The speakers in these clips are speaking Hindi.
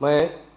मैं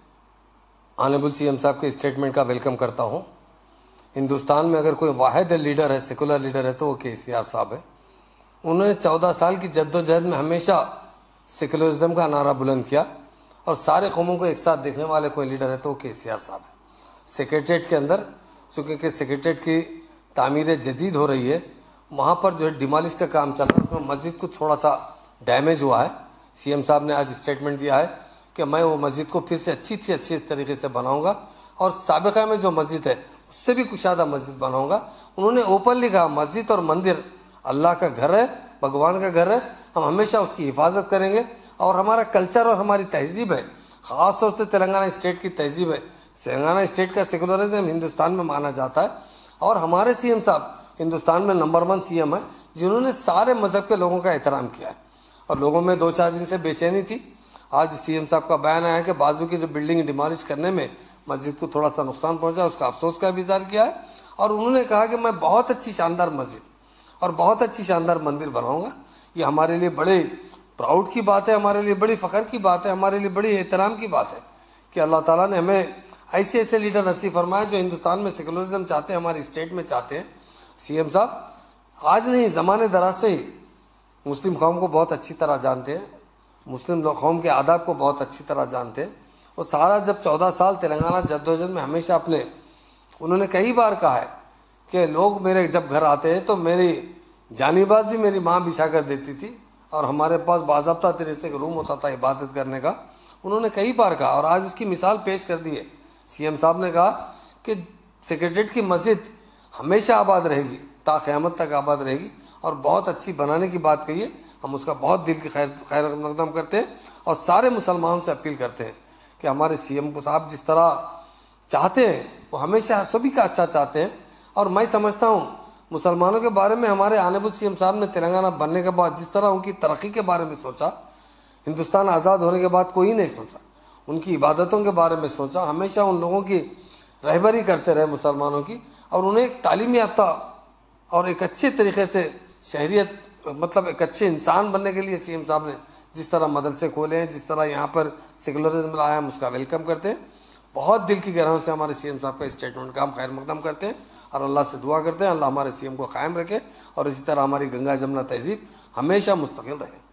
ऑनरेबल सीएम साहब के स्टेटमेंट का वेलकम करता हूं। हिंदुस्तान में अगर कोई वाहिद लीडर है, सेकुलर लीडर है, तो वो केसीआर साहब है। उन्होंने 14 साल की जद्दोजहद में हमेशा सेकुलरिज्म का नारा बुलंद किया और सारे कौमों को एक साथ देखने वाले कोई लीडर है तो वो केसीआर साहब है। सेक्रेटरीट के अंदर चूँकि सेक्रेटरीट की तामीर जदीद हो रही है, वहाँ पर जो है डिमोलिश का काम चल रहा है, उसमें मस्जिद को थोड़ा सा डैमेज हुआ है। सीएम साहब ने आज स्टेटमेंट दिया है कि मैं वो मस्जिद को फिर से अच्छी तरीके से बनाऊंगा और साबिक़ा में जो मस्जिद है उससे भी कुशादा मस्जिद बनाऊंगा। उन्होंने ओपनली कहा मस्जिद और मंदिर अल्लाह का घर है, भगवान का घर है, हम हमेशा उसकी हिफाजत करेंगे। और हमारा कल्चर और हमारी तहजीब है, ख़ास तौर से तेलंगाना स्टेट की तहजीब है। तेलंगाना स्टेट का सेकुलरिज्म हिंदुस्तान में माना जाता है और हमारे सीएम साहब हिंदुस्तान में नंबर 1 सीएम है जिन्होंने सारे मज़हब के लोगों का एहतराम किया है। और लोगों में 2-4 दिन से बेचैनी थी। आज सीएम साहब का बयान आया कि बाजू की जो बिल्डिंग डिमोलिश करने में मस्जिद को थोड़ा सा नुकसान पहुंचा, उसका अफसोस का भी इज़हार किया है। और उन्होंने कहा कि मैं बहुत अच्छी शानदार मस्जिद और बहुत अच्छी शानदार मंदिर बनाऊंगा। ये हमारे लिए बड़े प्राउड की बात है, हमारे लिए बड़ी फ़ख्र की बात है, हमारे लिए बड़ी एहतराम की बात है कि अल्लाह ताला ने हमें ऐसे ऐसे लीडर नसीब फरमाए जो हिंदुस्तान में सेकुलरिज्म चाहते हैं, हमारी स्टेट में चाहते हैं। सीएम साहब आज नहीं, ज़माने दराज से ही मुस्लिम कौम को बहुत अच्छी तरह जानते हैं, मुस्लिम कौम के आदाब को बहुत अच्छी तरह जानते हैं। वो सारा जब 14 साल तेलंगाना जद्दोजहद में हमेशा उन्होंने कई बार कहा है कि लोग मेरे जब घर आते हैं तो मेरी जानीबाज भी मेरी माँ बिछा कर देती थी और हमारे पास बाज़ाब्ता तरीके से रूम होता था इबादत करने का। उन्होंने कई बार कहा और आज उसकी मिसाल पेश कर दी है। सीएम साहब ने कहा कि सेक्रेटरीट की मस्जिद हमेशा आबाद रहेगी, ता क़यामत तक आबाद रहेगी और बहुत अच्छी बनाने की बात कही है। हम उसका बहुत दिल की खैर मकदम करते हैं और सारे मुसलमानों से अपील करते हैं कि हमारे सीएम को साहब जिस तरह चाहते हैं वो हमेशा सभी का अच्छा चाहते हैं। और मैं समझता हूँ मुसलमानों के बारे में हमारे ऑनरेबल सीएम साहब ने तेलंगाना बनने के बाद जिस तरह उनकी तरक्की के बारे में सोचा, हिंदुस्तान आज़ाद होने के बाद कोई नहीं सोचा। उनकी इबादतों के बारे में सोचा, हमेशा उन लोगों की रहबरी करते रहे मुसलमानों की, और उन्हें एक तालीम याफ्ता और एक अच्छे तरीके से शहरियत मतलब एक अच्छे इंसान बनने के लिए सीएम साहब ने जिस तरह मदरसे खोले हैं, जिस तरह यहाँ पर सेकुलरिज्म लाया, हम उसका वेलकम करते हैं। बहुत दिल की गहराइयों से हमारे सीएम साहब का स्टेटमेंट का हम खैर मकदम करते हैं और अल्लाह से दुआ करते हैं अल्लाह हमारे सीएम को कायम रखे और इसी तरह हमारी गंगा जमुना तहजीब हमेशा मुस्तकिल रहे।